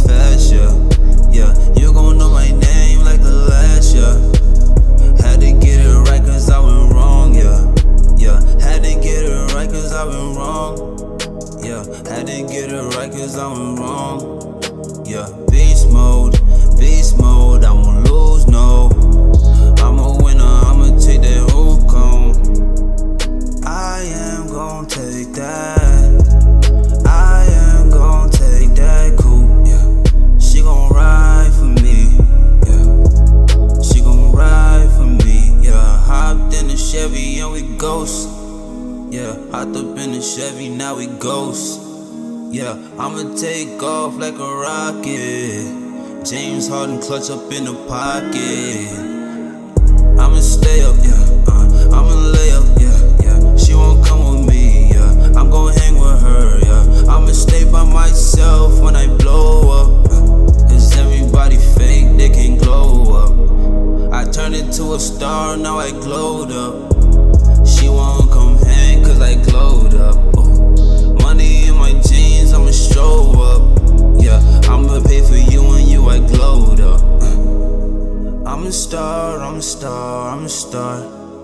fast, yeah. Yeah, you gon' know my name like the last, yeah. Had to get it right cause I went wrong, yeah. Yeah, had to get it right cause I went wrong. Yeah, had to get it right cause I went wrong. Yeah, beast mode, I won't lose, no. I'm a winner, I'ma take that hook home. I am gon' take that. I am gon' take that coupe, yeah. She gon' ride for me, yeah. She gon' ride for me, yeah. Hopped in the Chevy and we ghost. Yeah, hopped up in the Chevy, now we ghost. Yeah, I'ma take off like a rocket. James Harden clutch up in the pocket. I'ma stay up, yeah. I'ma lay up, yeah, yeah. She won't come with me, yeah. I'm gon' hang with her, yeah. I'ma stay by myself when I blow up. Cause everybody fake, they can glow up. I turned into a star, now I glowed up. She won't come hang cause I glowed up. Money in my jeans, I'ma show up. Yeah, I'ma pay for you and you, I glowed up. I'm a star, I'm a star, I'm a star.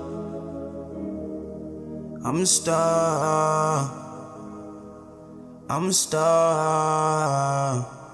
I'm a star. I'm a star.